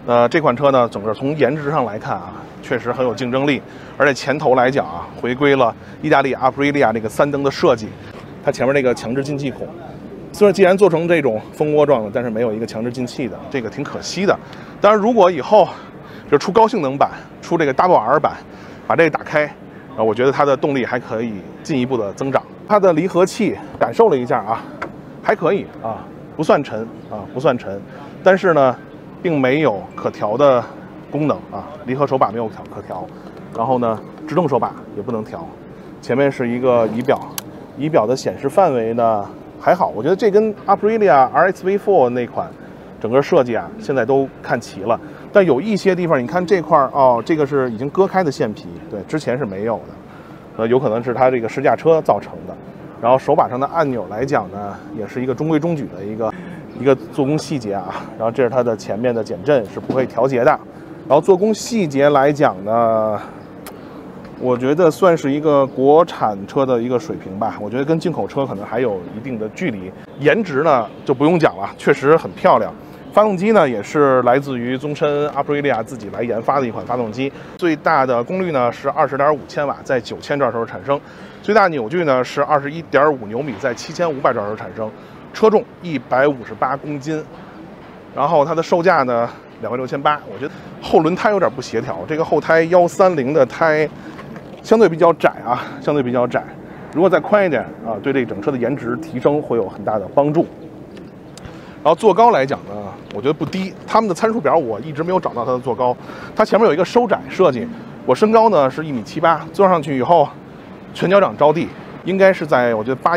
这款车呢，整个从颜值上来看啊，确实很有竞争力，而且前头来讲啊，回归了意大利阿普利利亚这个3灯的设计，它前面那个强制进气孔，虽然既然做成这种蜂窝状的，但是没有一个强制进气的，这个挺可惜的。当然，如果以后就出高性能版，出这个 Double R 版，把这个打开，我觉得它的动力还可以进一步的增长。它的离合器感受了一下啊，还可以啊，不算沉啊，不算沉，但是呢，并没有可调的功能啊，离合手把没有可调，然后呢，制动手把也不能调。前面是一个仪表，仪表的显示范围呢还好，我觉得这跟 Aprilia RS250 那款整个设计啊，现在都看齐了。但有一些地方，你看这块哦，这个是已经割开的线皮，对，之前是没有的，有可能是它这个试驾车造成的。然后手把上的按钮来讲呢，也是一个中规中矩的一个做工细节啊。然后这是它的前面的减震是不会调节的。然后做工细节来讲呢，我觉得算是一个国产车的一个水平吧。我觉得跟进口车可能还有一定的距离。颜值呢就不用讲了，确实很漂亮。发动机呢也是来自于宗申阿普利利亚自己来研发的一款发动机，最大的功率呢是20.5千瓦，在9000转时候产生，最大扭矩呢是21.5牛米，在7500转时候产生，车重158公斤，然后它的售价呢26800，我觉得后轮胎有点不协调，这个后胎130的胎相对比较窄啊，相对比较窄，如果再宽一点啊，对这整车的颜值提升会有很大的帮助。然后坐高来讲呢，我觉得不低。他们的参数表我一直没有找到它的坐高，它前面有一个收窄设计。我身高呢是1.78米，坐上去以后，全脚掌着地，应该是在我觉得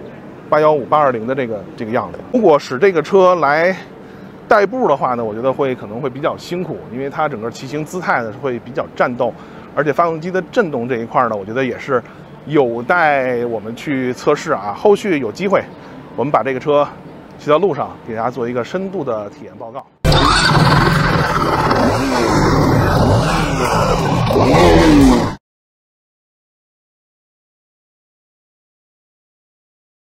815、820的这个样子。如果使这个车来代步的话呢，我觉得可能会比较辛苦，因为它整个骑行姿态呢会比较战斗，而且发动机的震动这一块呢，我觉得也是有待我们去测试啊。后续有机会，我们把这个车骑到路上，给大家做一个深度的体验报告。